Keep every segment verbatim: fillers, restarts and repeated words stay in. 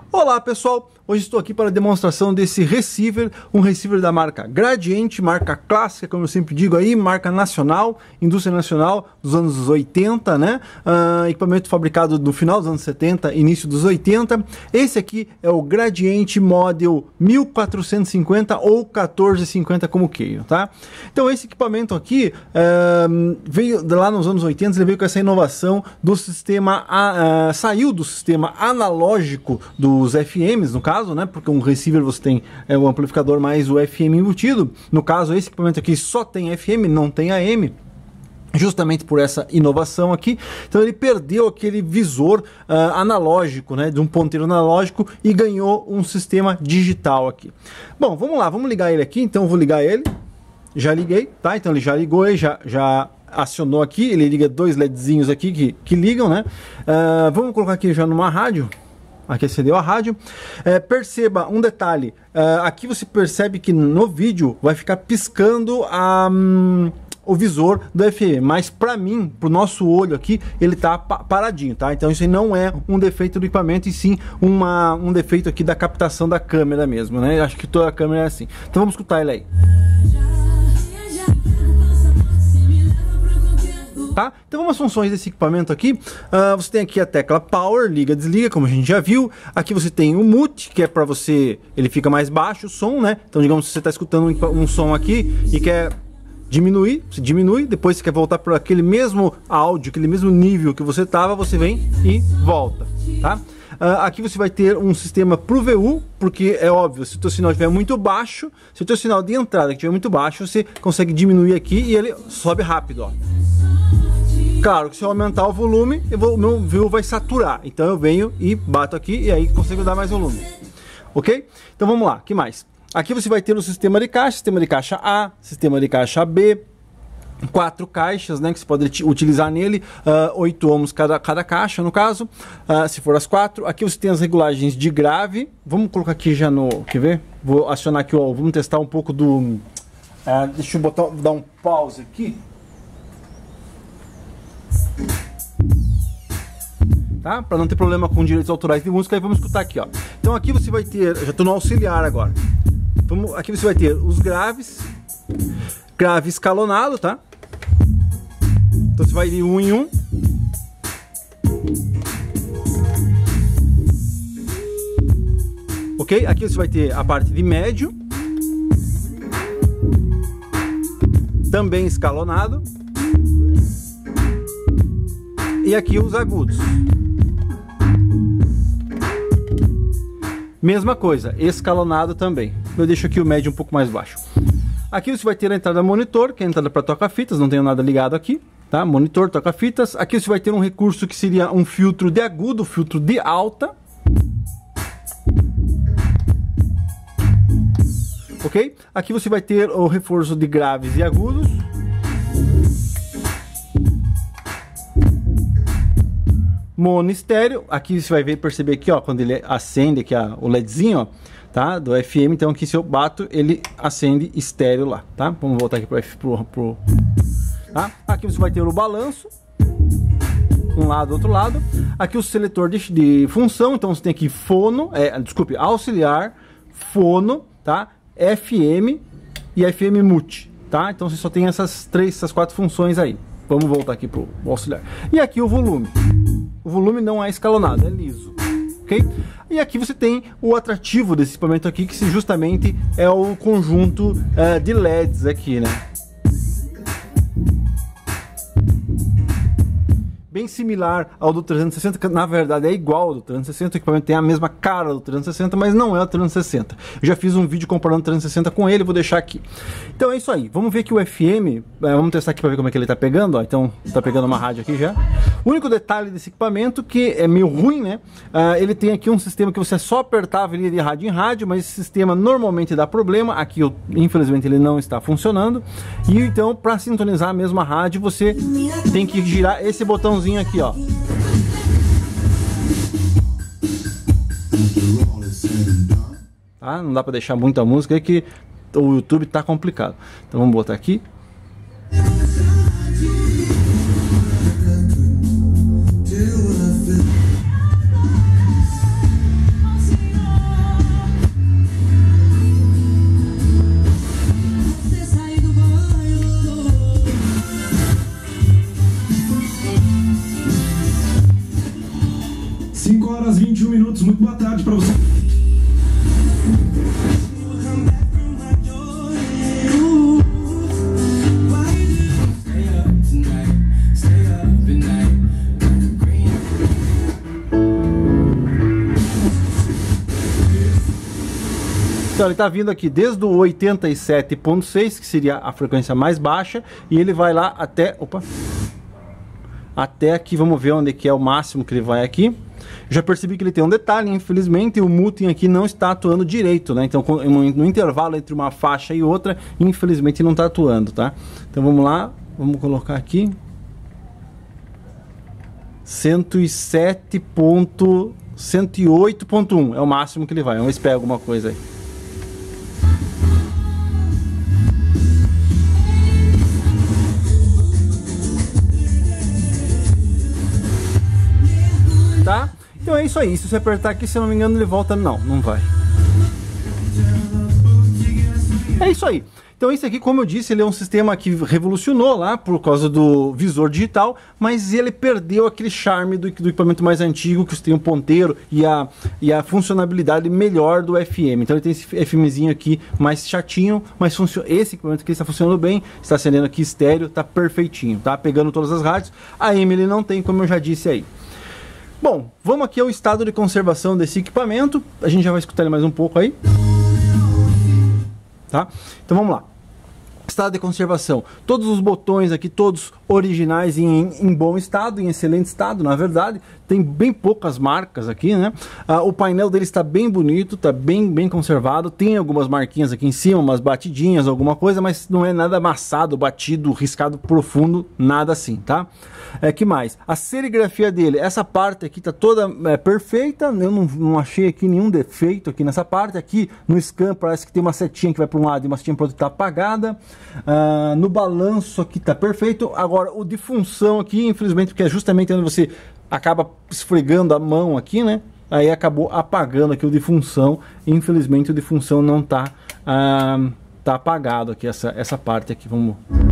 Olá pessoal, hoje estou aqui para a demonstração desse receiver, um receiver da marca Gradiente, marca clássica, como eu sempre digo aí, marca nacional, indústria nacional dos anos oitenta, né? Uh, equipamento fabricado no final dos anos setenta, início dos oitenta. Esse aqui é o Gradiente Model mil quatrocentos e cinquenta ou quatorze cinquenta, como queiram, tá? Então esse equipamento aqui uh, veio lá nos anos oitenta, ele veio com essa inovação do sistema, uh, saiu do sistema analógico dos F Ms, no caso, né? Porque um receiver você tem é, o amplificador mais o F M embutido. No caso, esse equipamento aqui só tem F M, não tem A M. Justamente por essa inovação aqui, então ele perdeu aquele visor uh, analógico, né, de um ponteiro analógico e ganhou um sistema digital aqui. Bom, vamos lá, vamos ligar ele aqui. Então eu vou ligar ele, já liguei, tá? Então ele já ligou, ele já, já acionou aqui, ele liga dois LEDzinhos aqui que, que ligam, né? Uh, vamos colocar aqui já numa rádio. Aqui acendeu a rádio. É, perceba um detalhe, uh, aqui você percebe que no vídeo vai ficar piscando a... Um, o visor do F M, mas para mim, pro nosso olho aqui, ele tá pa paradinho, tá? Então isso aí não é um defeito do equipamento, e sim uma, um defeito aqui da captação da câmera mesmo, né? Eu acho que toda a câmera é assim. Então vamos escutar ele aí. Tá? Então vamos às funções desse equipamento aqui. Uh, você tem aqui a tecla Power, liga, desliga, como a gente já viu. Aqui você tem o Mute, que é para você, ele fica mais baixo o som, né? Então digamos que você está escutando um, um som aqui e quer diminuir, você diminui, depois você quer voltar para aquele mesmo áudio, aquele mesmo nível que você estava, você vem e volta, tá? Uh, aqui você vai ter um sistema pro V U, porque é óbvio, se o teu sinal estiver muito baixo, se o teu sinal de entrada estiver muito baixo, você consegue diminuir aqui e ele sobe rápido, ó. Claro que se eu aumentar o volume, eu vou, o meu V U vai saturar, então eu venho e bato aqui e aí consigo dar mais volume, ok? Então vamos lá, o que mais? Aqui você vai ter o sistema de caixa, sistema de caixa A, sistema de caixa B, quatro caixas, né, que você pode utilizar nele, uh, oito ohms cada, cada caixa, no caso, uh, se for as quatro. Aqui você tem as regulagens de grave. Vamos colocar aqui já no... Quer ver? Vou acionar aqui, ó, vamos testar um pouco do... Uh, deixa eu botar, dar um pause aqui. Tá? Para não ter problema com direitos autorais de música, aí vamos escutar aqui, ó. Então aqui você vai ter... Já estou no auxiliar agora. Vamos, aqui você vai ter os graves, grave escalonado, tá? Então você vai de um em um. Ok? Aqui você vai ter a parte de médio, também escalonado, e aqui os agudos. Mesma coisa, escalonado também. Eu deixo aqui o médio um pouco mais baixo. Aqui você vai ter a entrada monitor, que é a entrada para toca-fitas, não tenho nada ligado aqui, tá? Monitor, toca-fitas. Aqui você vai ter um recurso que seria um filtro de agudo, filtro de alta. Ok? Aqui você vai ter o reforço de graves e agudos. Mono estéreo, aqui você vai ver, perceber aqui, ó, quando ele acende aqui a, o LEDzinho, ó, tá, do F M, então aqui se eu bato, ele acende estéreo lá, tá? Vamos voltar aqui pro F, pro, pro, tá? Aqui você vai ter o balanço, um lado, outro lado. Aqui o seletor de, de função, então você tem aqui fono, é, desculpe, auxiliar, fono, tá? F M e F M mute, tá? Então você só tem essas três, essas quatro funções aí. Vamos voltar aqui pro auxiliar. E aqui o volume. O volume não é escalonado, é liso, ok? E aqui você tem o atrativo desse equipamento aqui, que justamente é o conjunto uh, de L E Ds aqui, né? Bem similar ao do trezentos e sessenta, que na verdade é igual ao do trezentos e sessenta, o equipamento tem a mesma cara do trezentos e sessenta, mas não é o trezentos e sessenta. Eu já fiz um vídeo comparando o trezentos e sessenta com ele, vou deixar aqui. Então é isso aí, vamos ver que o F M, vamos testar aqui para ver como é que ele está pegando, ó. Então está pegando uma rádio aqui já. O único detalhe desse equipamento, que é meio ruim, né? Uh, ele tem aqui um sistema que você só apertava ele de rádio em rádio, mas esse sistema normalmente dá problema. Aqui, eu, infelizmente, ele não está funcionando. E então, para sintonizar a mesma rádio, você tem que girar esse botãozinho aqui, ó. Tá? Não dá para deixar muita música aí que o YouTube tá complicado. Então vamos botar aqui. minutos. Muito boa tarde para você. Então ele está vindo aqui desde o oitenta e sete ponto seis, que seria a frequência mais baixa, e ele vai lá até, opa, até aqui. Vamos ver onde que é o máximo que ele vai aqui. Já percebi que ele tem um detalhe, infelizmente o muting aqui não está atuando direito, né? Então no intervalo entre uma faixa e outra, infelizmente não está atuando, tá? Então vamos lá, vamos colocar aqui cento e sete ponto cento e oito ponto um é o máximo que ele vai. Vamos ver alguma coisa aí. Tá? Então é isso aí. Se você apertar aqui, se eu não me engano, ele volta. Não, não vai. É isso aí. Então esse aqui, como eu disse, ele é um sistema que revolucionou lá por causa do visor digital, mas ele perdeu aquele charme do, do equipamento mais antigo, que tem o ponteiro e a, e a funcionalidade melhor do F M. Então ele tem esse FMzinho aqui mais chatinho, mas funciona. Esse equipamento aqui está funcionando bem, está acendendo aqui estéreo, tá perfeitinho, tá pegando todas as rádios. A A M ele não tem, como eu já disse aí. Bom, vamos aqui ao estado de conservação desse equipamento. A gente já vai escutar ele mais um pouco aí. Tá? Então vamos lá. Estado de conservação. Todos os botões aqui, todos originais em, em bom estado, em excelente estado, na verdade. Tem bem poucas marcas aqui, né? Ah, o painel dele está bem bonito, está bem, bem conservado. Tem algumas marquinhas aqui em cima, umas batidinhas, alguma coisa, mas não é nada amassado, batido, riscado profundo, nada assim, tá? É, que mais? A serigrafia dele, essa parte aqui tá toda é, perfeita. Eu não, não achei aqui nenhum defeito aqui nessa parte. Aqui no scan parece que tem uma setinha que vai para um lado e uma setinha para o outro, tá apagada. Ah, no balanço aqui tá perfeito. Agora o de função aqui, infelizmente, porque é justamente onde você acaba esfregando a mão aqui, né? Aí acabou apagando aqui o de função. Infelizmente o de função não tá, ah, tá apagado aqui, essa, essa parte aqui. Vamos...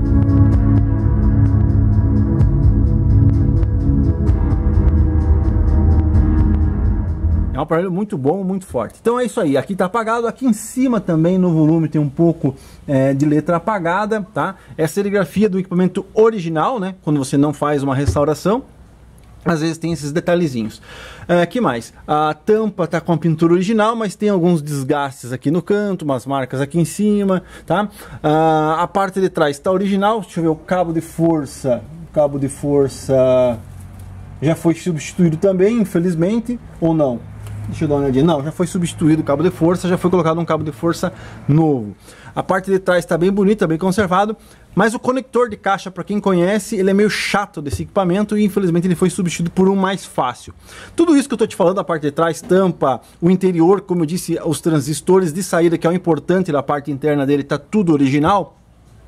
É um aparelho muito bom, muito forte. Então é isso aí, aqui está apagado, aqui em cima também no volume tem um pouco é, de letra apagada, tá? É a serigrafia do equipamento original, né? Quando você não faz uma restauração, às vezes tem esses detalhezinhos. É, que mais? A tampa tá com a pintura original, mas tem alguns desgastes aqui no canto, umas marcas aqui em cima, tá? Ah, a parte de trás está original, deixa eu ver o cabo de força, o cabo de força já foi substituído também, infelizmente, ou não? Deixa eu dar uma olhadinha. Não, já foi substituído o cabo de força, já foi colocado um cabo de força novo. A parte de trás está bem bonita, bem conservado, mas o conector de caixa, para quem conhece, ele é meio chato desse equipamento e infelizmente ele foi substituído por um mais fácil. Tudo isso que eu estou te falando, a parte de trás, tampa, o interior, como eu disse, os transistores de saída, que é o importante da parte interna dele, está tudo original.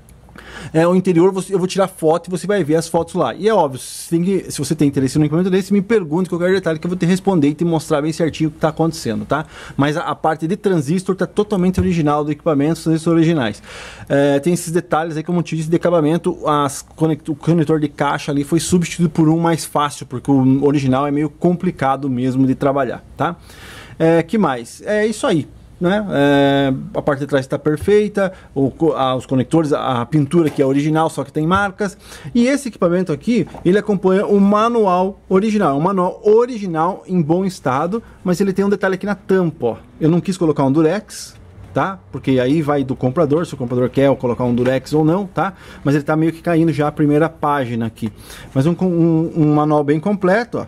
É, o interior você, eu vou tirar foto e você vai ver as fotos lá. E é óbvio, se, tem que, se você tem interesse no equipamento desse, me pergunte qualquer detalhe que eu vou te responder e te mostrar bem certinho o que está acontecendo, tá? Mas a, a parte de transistor está totalmente original do equipamento, os transistores originais. É, tem esses detalhes aí, como eu te disse, de acabamento, as conect, o conector de caixa ali foi substituído por um mais fácil, porque o original é meio complicado mesmo de trabalhar, tá? É, que mais? É isso aí. Né? É, a parte de trás está perfeita, o, a, os conectores, a, a pintura que é original, só que tem marcas. E esse equipamento aqui, ele acompanha o manual original, um manual original em bom estado, mas ele tem um detalhe aqui na tampa, ó. Eu não quis colocar um durex, tá? Porque aí vai do comprador, se o comprador quer colocar um durex ou não, tá? Mas ele tá meio que caindo já a primeira página aqui. Mas um, um, um manual bem completo, ó.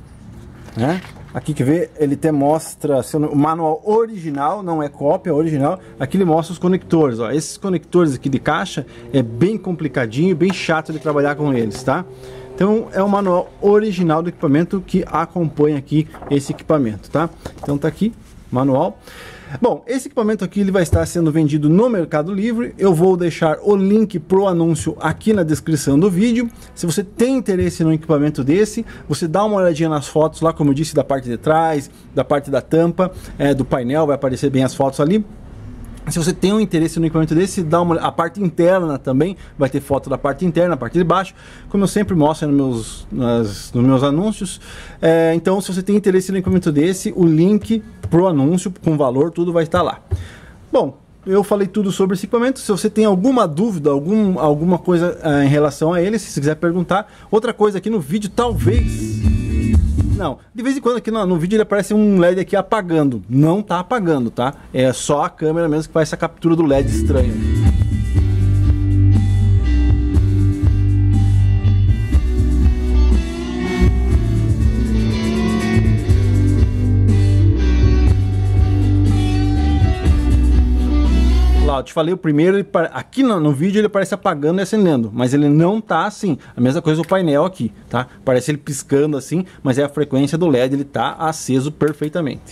Né? Aqui que vê, ele até mostra o manual original, não é cópia, é original. Aqui ele mostra os conectores, ó. Esses conectores aqui de caixa é bem complicadinho, bem chato de trabalhar com eles, tá? Então é o manual original do equipamento que acompanha aqui esse equipamento, tá? Então tá aqui, manual. Bom, esse equipamento aqui ele vai estar sendo vendido no Mercado Livre. Eu vou deixar o link pro anúncio aqui na descrição do vídeo. Se você tem interesse no equipamento desse, você dá uma olhadinha nas fotos lá, como eu disse, da parte de trás, da parte da tampa, é, do painel, vai aparecer bem as fotos ali. Se você tem um interesse no equipamento desse, dá uma, a parte interna também, vai ter foto da parte interna, a parte de baixo, como eu sempre mostro nos meus, nas, nos meus anúncios. É, então, se você tem interesse no equipamento desse, o link pro anúncio, com valor, tudo vai estar lá. Bom, eu falei tudo sobre esse equipamento. Se você tem alguma dúvida, algum, alguma coisa uh, em relação a ele, se você quiser perguntar. Outra coisa aqui no vídeo, talvez... Não, de vez em quando aqui no, no vídeo ele aparece um L E D aqui apagando. Não tá apagando, tá? É só a câmera mesmo que faz essa captura do L E D estranho. Lá, eu te falei o primeiro, ele, aqui no, no vídeo ele parece apagando e acendendo, mas ele não tá assim. A mesma coisa o painel aqui, tá? Parece ele piscando assim, mas é a frequência do L E D, ele tá aceso perfeitamente.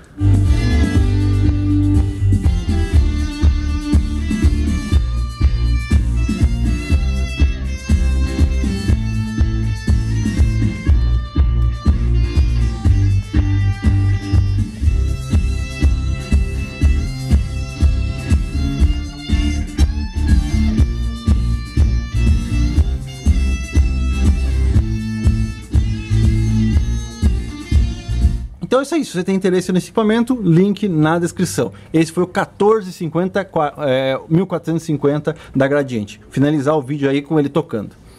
Então é isso aí, se você tem interesse nesse equipamento, link na descrição. Esse foi o quatorze cinquenta, é, mil quatrocentos e cinquenta da Gradiente. Finalizar o vídeo aí com ele tocando.